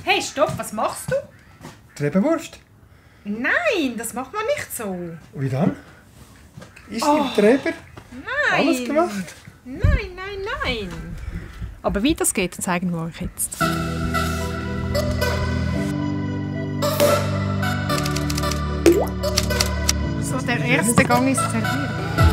Hey, stopp, was machst du? Trebenwurst. Nein, das macht man nicht so. Wie dann? Ist im Treber Nein. alles gemacht? Nein. Aber wie das geht, zeigen wir euch jetzt. So, der erste Gang ist serviert.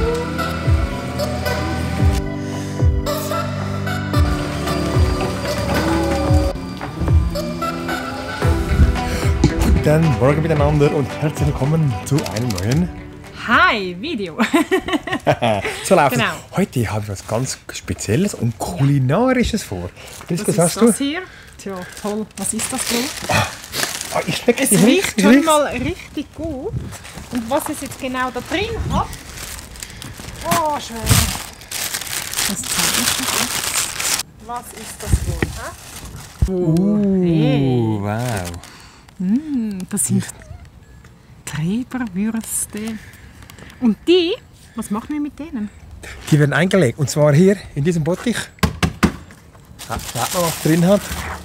Guten Morgen miteinander und herzlich willkommen zu einem neuen Video. So läuft Genau. es. Heute habe ich was ganz Spezielles und Kulinarisches vor. Was ist hast das du? hier? Tja, toll. Was ist das wohl? Ich schmecke Es riecht schon mal richtig gut. Und was es jetzt genau da drin hat? Oh, schön. Das zeige ich euch jetzt. Was ist das wohl? Hey. Wow. Das sind Treberwürste. Und die, was machen wir mit denen? Die werden eingelegt und zwar hier in diesem Bottich. Schaut mal, was drin hat.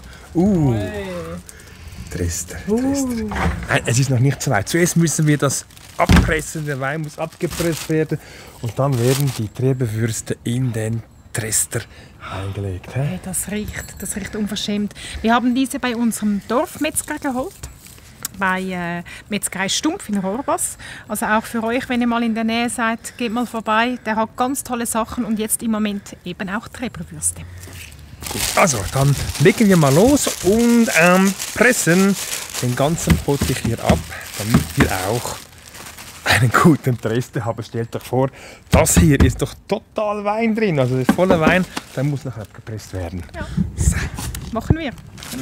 Trester. Nein, es ist noch nicht so weit. Zuerst müssen wir das abpressen, der Wein muss abgepresst werden und dann werden die Treberwürste in den Trester eingelegt. Hey, das riecht unverschämt. Wir haben diese bei unserem Dorfmetzger geholt. Bei Metzgerei Stumpf in Rohrbas. Also auch für euch, wenn ihr mal in der Nähe seid, geht mal vorbei. Der hat ganz tolle Sachen und jetzt im Moment eben auch Treberwürste. Also, dann legen wir mal los und pressen den ganzen Bottich hier ab, damit wir auch einen guten Trester haben. Stellt euch vor, das hier ist doch total Wein drin, also das ist voller Wein, der muss noch abgepresst werden. Ja. So. Machen wir.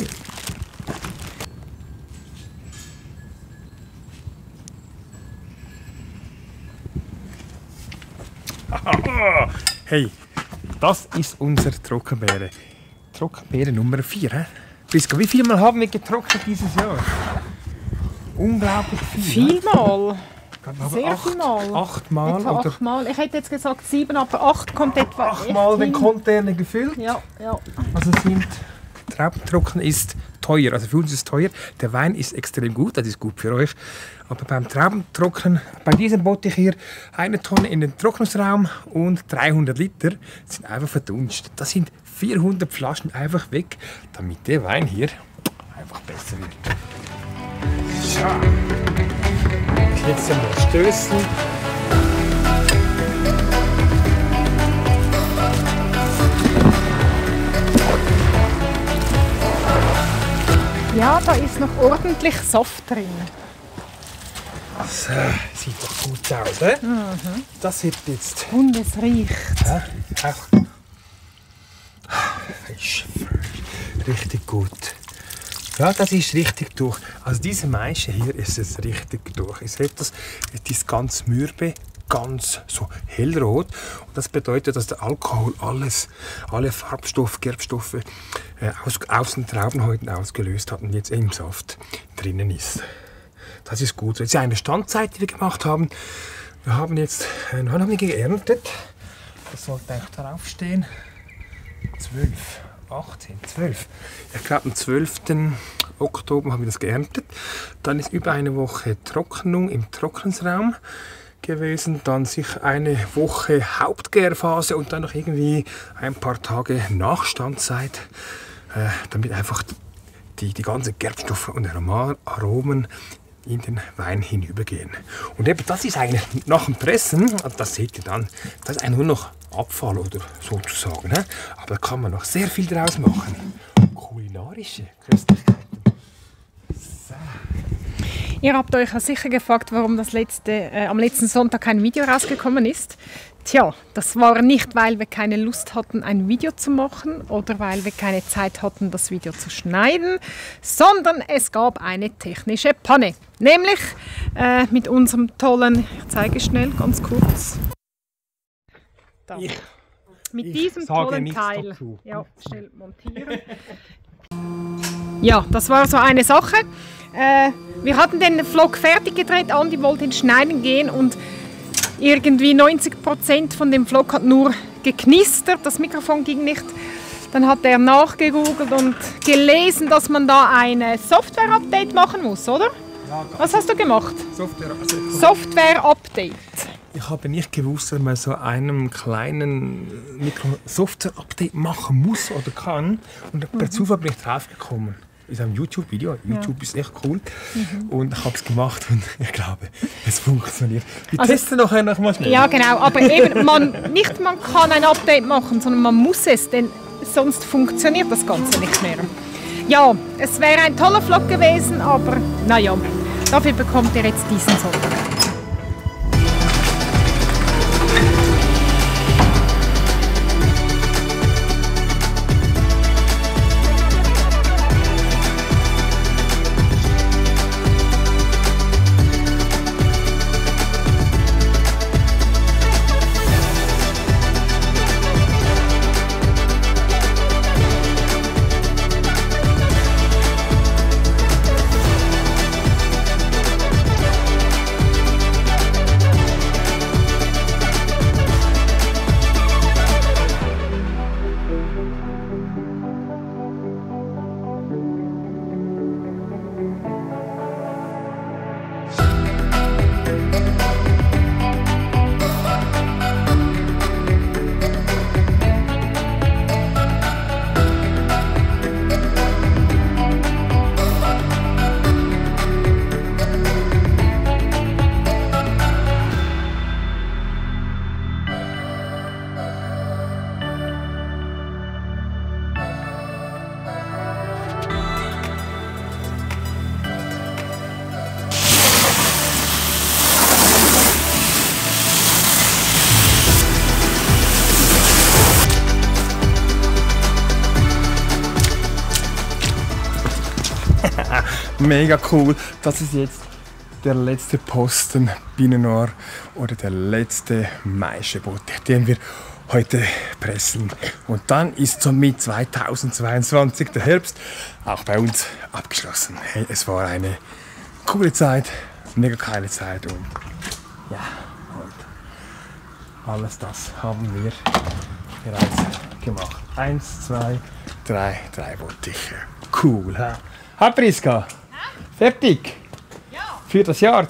Hey, das ist unsere Trockenbeere. Trockenbeere Nummer 4. He? Priska, wie viel Mal haben wir getrocknet dieses Jahr? Unglaublich viel. Vielmal. Sehr 8 Mal. 8 Mal Etwa oder 8 Mal. Ich hätte jetzt gesagt 7, aber 8 kommt etwa 8 Mal den Container gefüllt. Ja. Also Traubentrocknen ist teuer. Also für uns ist es teuer. Der Wein ist extrem gut, das ist gut für euch. Aber beim Traubentrocknen, bei diesem Bottich hier, 1 Tonne in den Trocknungsraum und 300 Liter sind einfach verdunstet. Das sind 400 Flaschen einfach weg, damit der Wein hier einfach besser wird. So. Jetzt einmal stößen. Ja, da ist noch ordentlich Saft drin. So, sieht doch gut aus, he? Das wird jetzt Und es riecht. auch ist richtig gut. Ja, das ist richtig durch. Also diese Maische hier ist es richtig durch. Ihr seht das, es ist ganz mürbe, ganz so hellrot. Und das bedeutet, dass der Alkohol alle Farbstoffe, Gerbstoffe aus den Traubenhäuten ausgelöst hat und jetzt im Saft drinnen ist. Das ist gut. Jetzt ist eine Standzeit, die wir gemacht haben. Wir haben jetzt, wann haben wir geerntet? Das sollte eigentlich draufstehen. 12, 18, 12. Ich glaube, am 12. Oktober haben wir das geerntet. Dann ist über eine Woche Trocknung im Trocknungsraum gewesen. Dann sich eine Woche Hauptgärphase und dann noch irgendwie ein paar Tage Nachstandzeit, damit einfach die ganzen Gerbstoffe und Aromen in den Wein hinübergehen. Und eben das ist eigentlich nach dem Pressen, das seht ihr dann, das ist eigentlich nur noch Abfall oder sozusagen. Ne? Aber da kann man noch sehr viel draus machen. Kulinarische Köstlichkeiten. So. Ihr habt euch ja sicher gefragt, warum am letzten Sonntag kein Video rausgekommen ist. Tja, das war nicht, weil wir keine Lust hatten, ein Video zu machen oder weil wir keine Zeit hatten, das Video zu schneiden, sondern es gab eine technische Panne. Nämlich mit unserem tollen, ich zeige schnell, ganz kurz. Da. Mit diesem tollen Teil. Dazu. Ja, schnell montieren. Ja, das war so eine Sache. Wir hatten den Vlog fertig gedreht, Andi wollte ihn schneiden gehen und irgendwie 90% von dem Vlog hat nur geknistert, das Mikrofon ging nicht. Dann hat er nachgegoogelt und gelesen, dass man da ein Software-Update machen muss, oder? Ja, Was hast du gemacht? Software. Software-Update. Ich habe nicht gewusst, dass man so einem kleinen Software-Update machen muss oder kann. Und per Zufall bin ich draufgekommen. In einem YouTube-Video. YouTube ist echt cool. Und ich habe es gemacht und ich glaube, es funktioniert. Wir testen nachher noch mal schnell. Ja, genau. Aber eben, man kann ein Update machen, sondern man muss es, denn sonst funktioniert das Ganze nicht mehr. Ja, es wäre ein toller Vlog gewesen, aber naja, dafür bekommt ihr jetzt diesen Sonntag. Mega cool. Das ist jetzt der letzte Posten Bienenor oder der letzte Maischebote, den wir heute pressen. Und dann ist somit 2022 der Herbst auch bei uns abgeschlossen. Hey, es war eine coole Zeit, mega geile Zeit und ja, und alles das haben wir bereits gemacht. 1, 2, 3 Bottiche. Cool, ha? Ha, Priska? Fertig? Ja. Für das Jahr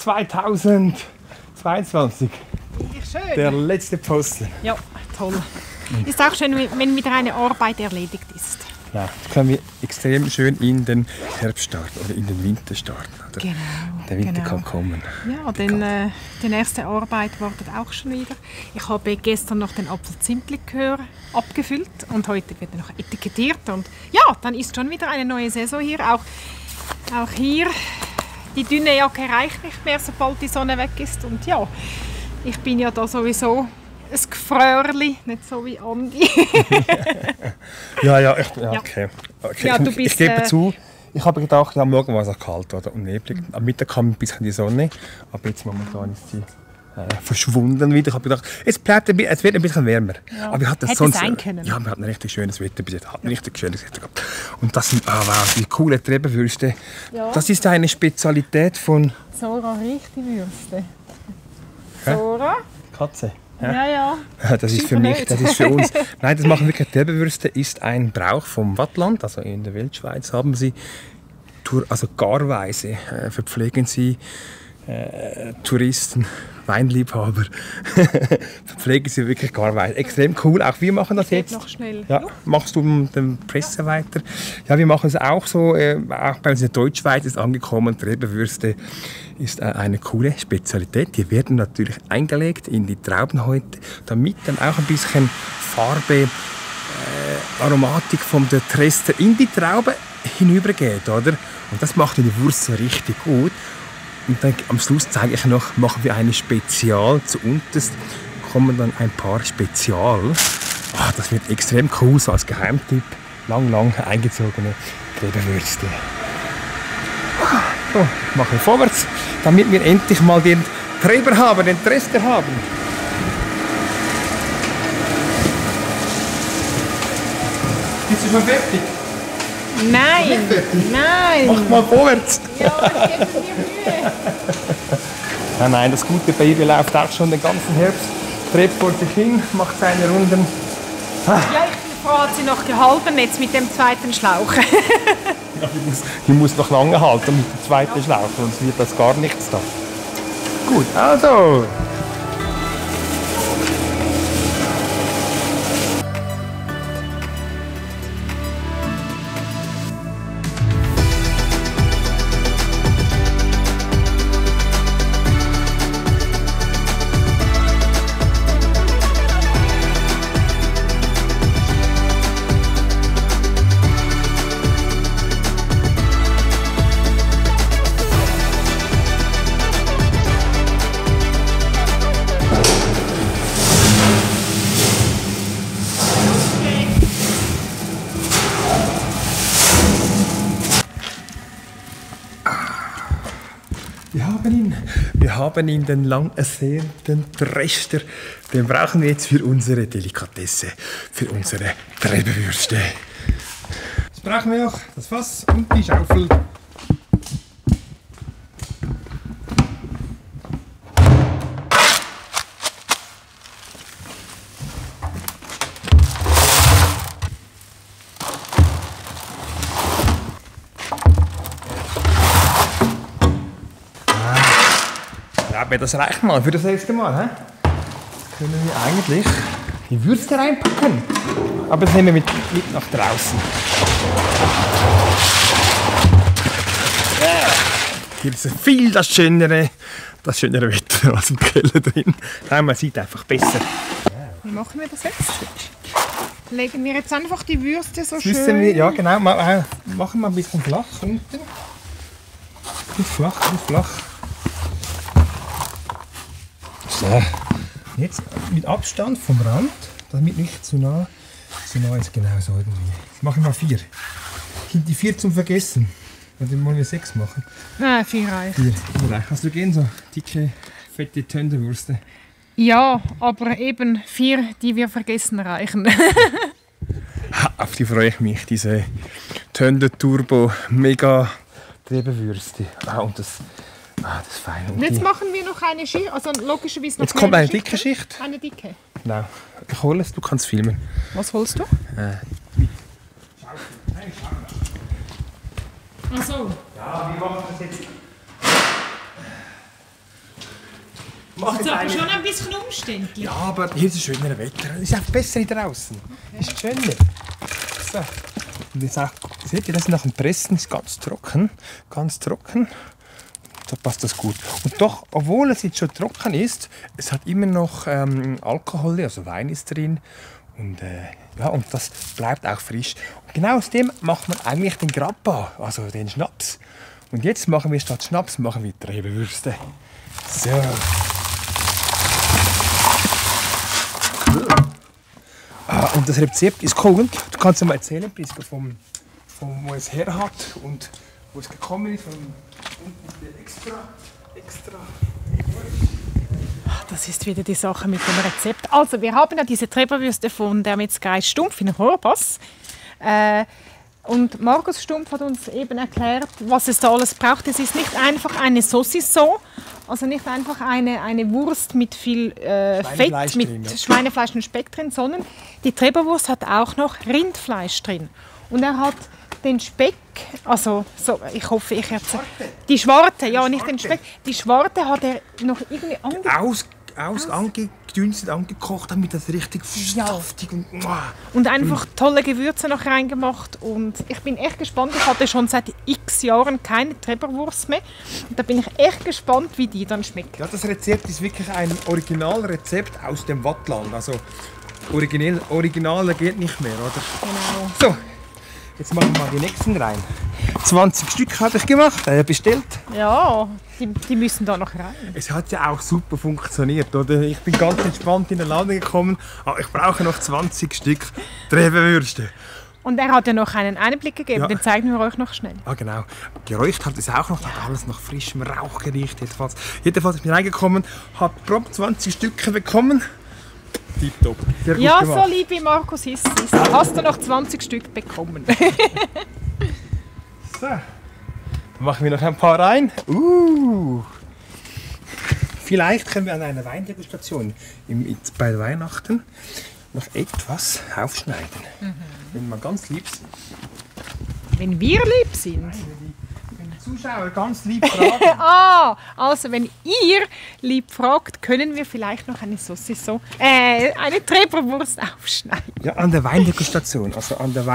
2022. Richtig schön. Der letzte Posten. Ja, toll. Ist auch schön, wenn wieder eine Arbeit erledigt ist. Ja, können wir extrem schön in den Herbst starten oder in den Winter starten. Oder? Genau. Der Winter kann kommen. Ja, denn die nächste Arbeit wartet auch schon wieder. Ich habe gestern noch den Apfel-Zimt-Likör abgefüllt und heute wird er noch etikettiert. Und ja, dann ist schon wieder eine neue Saison hier. Auch hier, die dünne Jacke reicht nicht mehr, sobald die Sonne weg ist. Und ja, ich bin ja da sowieso ein Gefrörli, nicht so wie Andi. Ja, okay. Ja, du bist, ich gebe zu, ich habe gedacht, ja, morgen war es auch kalt oder? Und neblig. Am Mittag kam ein bisschen die Sonne, aber jetzt momentan ist sie verschwunden wieder. Ich habe gedacht, es wird ein bisschen wärmer. Ja. Aber wir hatten Hätte sonst, sein können. ja, wir hatten ein richtig schönes Wetter bis jetzt. Hatten richtig schönes Wetter gehabt. Und das sind wow, die coole Trebenwürste. Ja. Das ist eine Spezialität von Sora riecht die Würste. Sora? Katze. Ja. Ja, das ist Sicher für mich, nicht. das ist für uns. Nein, das machen wirklich Trebenwürste, ist ein Brauch vom Wattland, also in der Weltschweiz haben sie, also garweise verpflegen sie Touristen, Weinliebhaber, verpflegen sie wirklich garweise. Extrem cool, auch wir machen das jetzt. Noch schnell. Ja, machst du den Presse weiter? Ja, wir machen es auch so, auch bei uns in der Deutschschweiz ist angekommen, Trebenwürste ist eine coole Spezialität. Die werden natürlich eingelegt in die Traubenhäute, damit dann auch ein bisschen Farbe, Aromatik von der Trester in die Traube hinübergeht, oder? Und das macht die Wurst so richtig gut. Und dann am Schluss zeige ich noch, machen wir eine Spezial. Zu unterst kommen dann ein paar Spezial. Das wird extrem cool, so als Geheimtipp. Lang eingezogene Trebenwürste. So, machen wir vorwärts, damit wir endlich mal den Treber haben, den Trester haben. Bist du schon fertig? Nein, nein. Mach mal vorwärts. Ja, ich gebe mir Mühe. Nein, das gute Baby läuft auch schon den ganzen Herbst. Trebt vor sich hin, macht seine Runden. Ja, ich bin Frau hat sie noch gehalten jetzt mit dem zweiten Schlauch. Ja, ich muss noch lange halten mit dem zweiten Schlauch, sonst wird das gar nichts da. Gut, also. Wir haben ihn, den lang ersehnten Drescher. Den brauchen wir jetzt für unsere Delikatesse, für unsere Treberwürste. Jetzt brauchen wir noch das Fass und die Schaufel. Ja, das reicht mal für das erste Mal. He? Jetzt können wir eigentlich die Würste reinpacken. Aber das nehmen wir mit nach draußen. Hier ist viel das schönere Wetter als im Keller drin. Nein, man sieht einfach besser. Wie machen wir das jetzt? Legen wir jetzt einfach die Würste so schön? Wir, ja genau, machen wir ein bisschen flach unten. Flach. So, jetzt mit Abstand vom Rand, damit nicht zu nah ist, genau so irgendwie. Jetzt machen wir 4. Die 4 zum Vergessen. Oder wollen wir 6 machen? Nein, 4 reicht. 4 reicht. Hast du gern so dicke, fette Tönderwürste? Ja, aber eben 4, die wir vergessen, reichen. Auf die freue ich mich, diese Tönder Turbo Mega Treberwürste. Und das ist fein. Und jetzt machen wir noch eine Schicht, also logischerweise noch jetzt kommt eine dicke Schicht. Eine dicke? Genau. Ich hole es, du kannst filmen. Was holst du? Ach so. Ja, wie machen wir das jetzt? Das ist aber schon ein bisschen umständlich. Ja, aber hier ist es schöner Wetter. Es ist einfach besser draußen. Okay. Ist schöner. So. Und jetzt auch, seht ihr, das nach dem Pressen ist ganz trocken. Da passt das gut. Und doch, obwohl es jetzt schon trocken ist, es hat immer noch Alkohol, also Wein ist drin. Und, und das bleibt auch frisch. Und genau aus dem macht man eigentlich den Grappa, also den Schnaps. Und jetzt machen wir statt Schnaps Treberwürste. So. Und das Rezept ist cool. Du kannst dir mal erzählen, Priska, wo es her hat und wo es gekommen ist. Extra. Das ist wieder die Sache mit dem Rezept. Also, wir haben ja diese Treberwürste von der Metzgerei Stumpf in Horbass. Und Markus Stumpf hat uns eben erklärt, was es da alles braucht. Es ist nicht einfach eine Saucisson, also nicht einfach eine Wurst mit viel Fett, mit Schweinefleisch und Speck drin, sondern die Treberwurst hat auch noch Rindfleisch drin. Und er hat den Speck, also so, ich hoffe, ich erzähle. Die Schwarte, ja, nicht den Speck. Die Schwarte hat er noch irgendwie angedünstet, angekocht, damit das richtig saftig und einfach tolle Gewürze noch reingemacht. Und ich bin echt gespannt. Ich hatte schon seit x Jahren keine Treberwurst mehr. Und da bin ich echt gespannt, wie die dann schmeckt. Ja, das Rezept ist wirklich ein Originalrezept aus dem Wattland. Also originaler geht nicht mehr, oder? Genau. So. Jetzt machen wir mal die nächsten rein. 20 Stück habe ich gemacht, bestellt. Ja, die müssen da noch rein. Es hat ja auch super funktioniert, oder? Ich bin ganz entspannt in den Laden gekommen, aber ich brauche noch 20 Stück Treberwürste. Und er hat ja noch einen Einblick gegeben, ja. Den zeigen wir euch noch schnell. Ah, genau. Geräucht hat es auch noch, hat alles nach frischem Rauch geriecht. Jedenfalls bin ich reingekommen, habe prompt 20 Stücke bekommen. Tipptopp. Sehr gut gemacht. So lieb wie Markus ist, hast du noch 20 Stück bekommen. So, dann machen wir noch ein paar rein. Vielleicht können wir an einer Weindegustation bei Weihnachten noch etwas aufschneiden. Wenn wir ganz lieb sind. Wenn wir lieb sind. Wenn die Zuschauer ganz lieb fragen. Also wenn ihr lieb fragt, können wir vielleicht noch eine eine Treberwurst aufschneiden. Ja, an der Weindegustation, also an der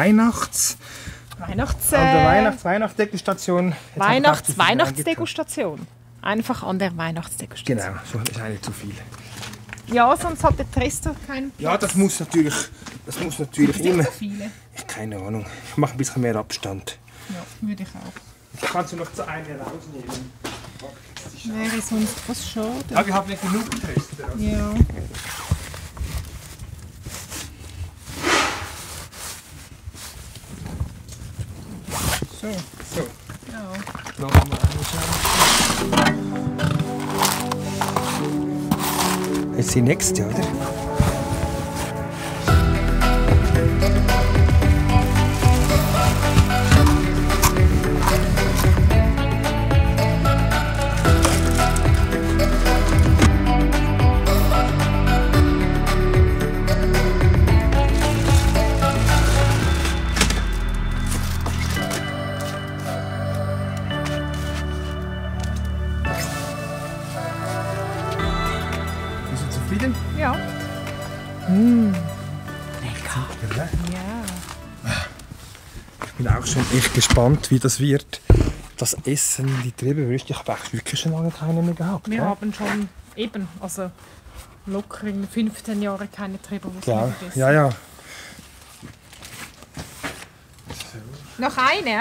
Weihnachtsdegustation. Weihnachtsdegustation. Einfach an der Weihnachtsdegustation. Genau, so ist eigentlich zu viel. Ja, sonst hat der Trester keinen Platz. Ja, das muss natürlich Nicht immer. so viele. Keine Ahnung. Ich mache ein bisschen mehr Abstand. Ja, würde ich auch. Kannst du noch zu einer rausnehmen? Wäre sonst was schade. Ja, wir haben nicht genug Trester. Also. Ja. So. Ja. Noch einmal anschauen. Jetzt die nächste, oder? Bist du zufrieden? Ja. Lecker. Ja. Ich bin auch schon echt gespannt, wie das wird. Das Essen, die Treberwürste, ich habe eigentlich wirklich schon lange keine mehr gehabt. Wir gell? haben schon locker in 15 Jahren keine Treberwurst mehr Ja, gegessen. ja, ja. Noch eine?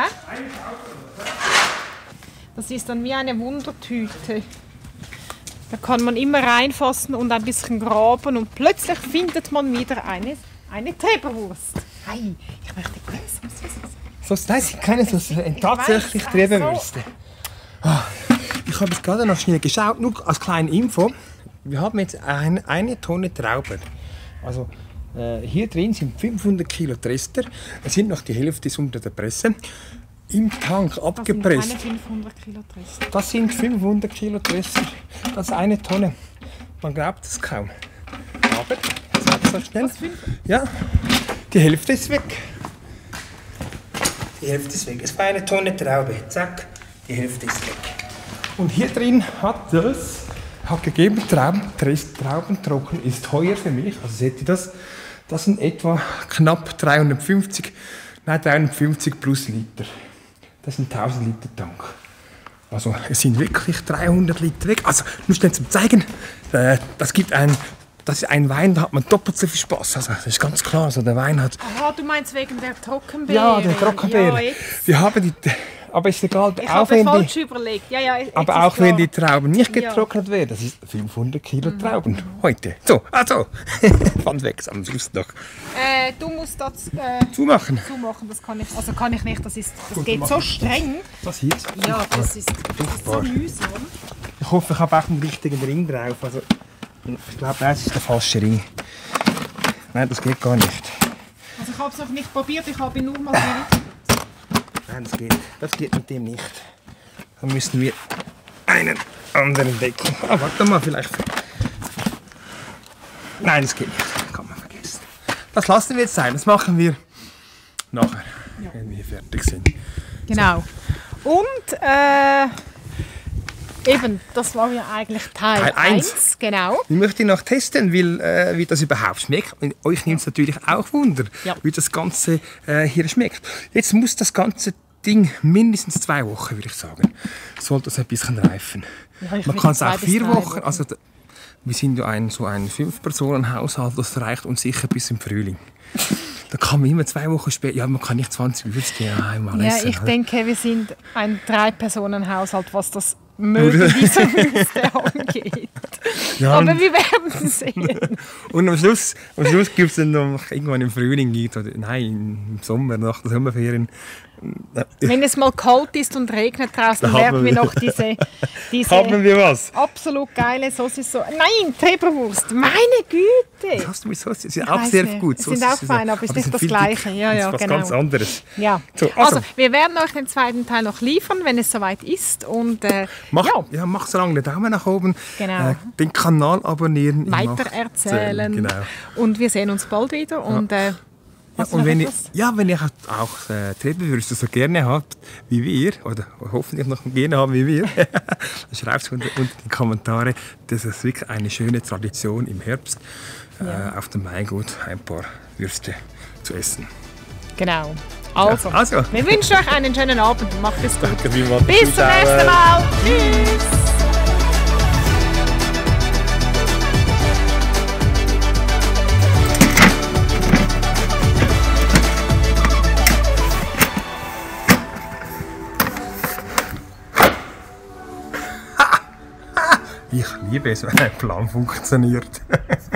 Das ist dann wie eine Wundertüte. Da kann man immer reinfassen und ein bisschen graben und plötzlich findet man wieder eine Treberwurst. Hey, ich möchte essen. Nein, sind keine so tatsächlich weiss, Treberwürste. Ich habe es gerade noch schnell geschaut, nur als kleine Info. Wir haben jetzt eine Tonne Trauben. Also hier drin sind 500 Kilo Trester. Es sind noch die Hälfte ist unter der Presse. Im Tank abgepresst. Das sind keine 500 Kilo Trester. Das sind 500 Kilo Trester. Das ist eine Tonne. Man glaubt es kaum. Aber, sag so schnell. Ja, die Hälfte ist weg. Die Hälfte ist weg. Es war eine Tonne Traube. Zack, die Hälfte ist weg. Und hier drin hat gegeben, Trauben trocken ist teuer für mich. Also seht ihr das? Das sind etwa knapp 350 plus Liter. Das sind 1000 Liter Tank. Also es sind wirklich 300 Liter weg. Also nur schnell zum Zeigen, das ist ein Wein, da hat man doppelt so viel Spaß. Also das ist ganz klar. Also der Wein hat. Aha, du meinst wegen der Trockenbeere? Ja, der Trockenbeere. Ja, Wir haben aber ist egal, ich habe falsch überlegt. Ja, aber auch wenn die Trauben nicht getrocknet werden, das ist 500 Kilo Trauben heute. So, also, Pfand weg am Schluss noch. Du musst das Zumachen. Das kann ich nicht. Das geht so streng. Das hier ist Ja, das ist so mühsam. Ich hoffe, ich habe auch einen richtigen Ring drauf. Also, ich glaube, das ist der falsche Ring. Nein, das geht gar nicht. Also ich habe es noch nicht probiert, ich habe ihn nur mal gerichtet. Nein, das geht mit dem nicht. Dann müssen wir einen anderen Deckel. Ah, warte mal, vielleicht. Nein, das geht nicht. Kann man vergessen. Das lassen wir jetzt sein. Das machen wir nachher, wenn wir fertig sind. Genau. Und eben, das war ja eigentlich Teil 1. Genau. Ich möchte noch testen, wie das überhaupt schmeckt. Und euch nimmt es natürlich auch Wunder, wie das Ganze hier schmeckt. Jetzt muss das ganze Ding mindestens 2 Wochen, würde ich sagen. Sollte es ein bisschen reifen. Ja, Man kann es auch 4 Wochen. Also, wir sind ja ein 5-Personen-Haushalt, das reicht uns sicher bis im Frühling. Da kann man immer 2 Wochen später, ja, man kann nicht 20 Würstchen einmal essen. Ja, ich denke, wir sind ein 3-Personen-Haushalt, was das Mögen dieser Würste angeht. Ja, aber wir werden sehen. Und am Schluss gibt es dann noch irgendwann im Frühling, oder, nein, im Sommer, nach der Sommerferien, Wenn es mal kalt ist und regnet draußen, Da haben werden wir wir- noch diese Haben wir was? absolut geile Sauce. Nein, Treberwurst. Meine Güte. Hast du mit Sauce? Sie sind Ich auch weiß sehr nicht. gut. Sie sind Sauce auch ist fein, aber es ist sie nicht sind das viel Gleiche. dick. Ja, Das ja, ist was genau. ganz anderes. Ja. So, Also, wir werden euch den zweiten Teil noch liefern, wenn es soweit ist. Und Mach so lange den Daumen nach oben. Genau. Den Kanal abonnieren. weitererzählen. Genau. Und wir sehen uns bald wieder. Und, Ja, hast du und noch wenn ihr, etwas? wenn ihr auch Treberwürste so gerne habt wie wir, oder hoffentlich noch gerne haben wie wir, dann schreibt es unter in die Kommentare. Das ist wirklich eine schöne Tradition im Herbst, auf dem Weingut ein paar Würste zu essen. Genau. Also, Also. wir wünschen euch einen schönen Abend und macht es gut. Danke vielmals. Bis zum nächsten Mal. Tschüss. Ich liebe es, wenn ein Plan funktioniert.